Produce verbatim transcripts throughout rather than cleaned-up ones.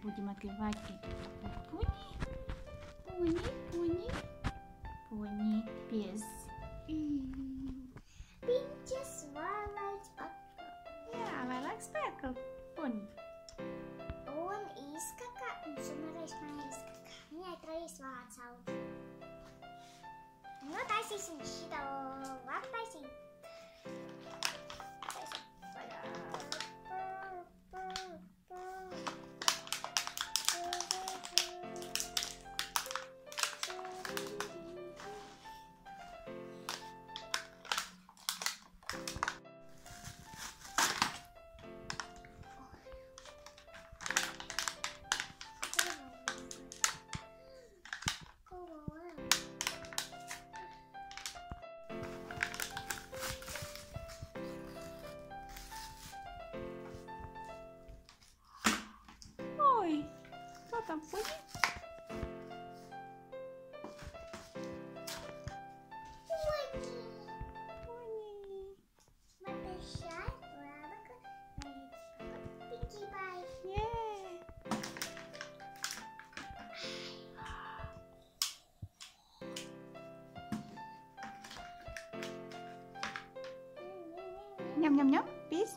будем открывать эту пони. Пони, пони, пони, пес. Pinches Twilight Sparkle. Yeah, I like sparkle. Pony. Un izskaka, un sumarais man izskaka. Viņai trīs vārds sauc. Nu, taisīsim šito. Labi, taisīt. Taisīt. Ой, кто там, пони? Пони. Маташай, лавака, Pinkie Pie. Yeah. Ням-ням-ням, пись.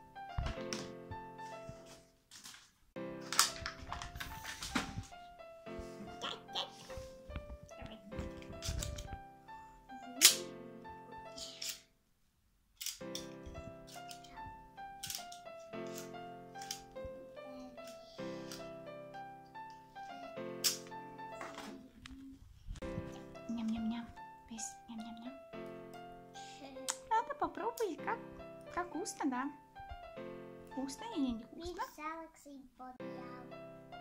Ням-ням-ням, пись, ням-ням-ням. Надо попробовать, как, как вкусно, да? Вкусно или не вкусно? Viņš saliksīja podjālu.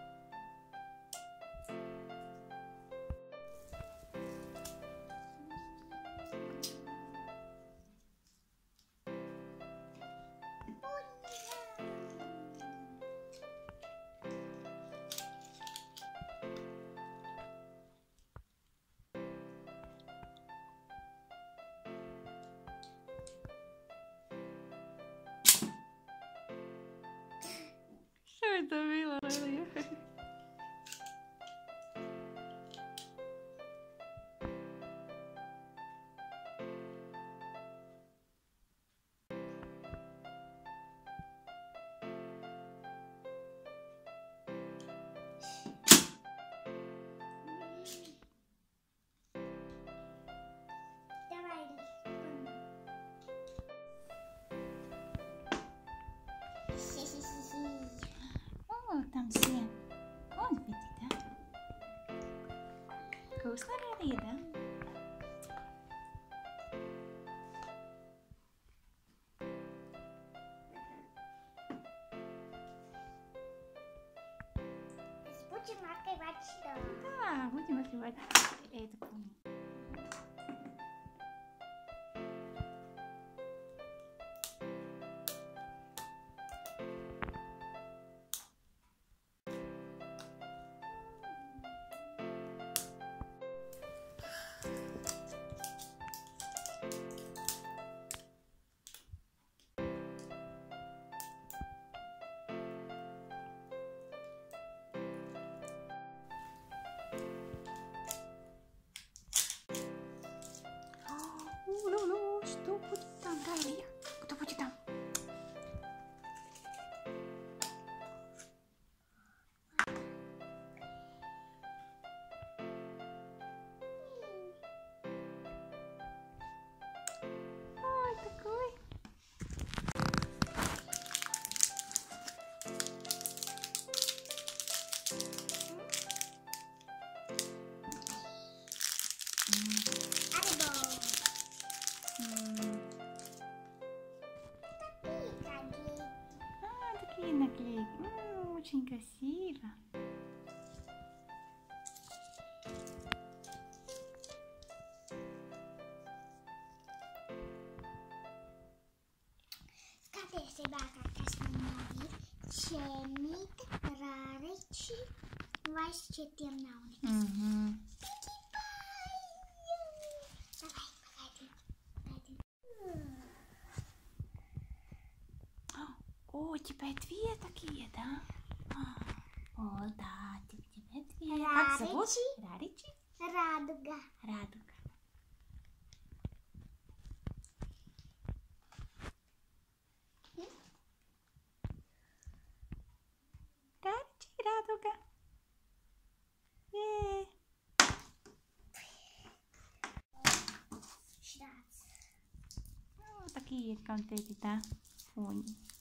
Что это было? Давай, Хи-хи-хи-хи. О, там все. Вон, видите, да? Вкусно ли еда? Будем открывать что? Да, будем открывать эту пони. О, что будет там, Райли? Кто будет там? Ой, такой. Арибо. М, Пикаги. А, такие наклейки. М, Очень красиво. Skaties, Rebeka, kas man ir. Čemīte, rāriči. Vairs šitiem nav nekas. Мгм. Pinkie Pie. Давай, погоди. Погоди. О, у тебя две такие, да? А, О, да, тебе привет. Как зовут? Раричи? Радуга. Радуга. Раричи, Радуга. Е. Шрац. Ну, такие конфеты, да, фони.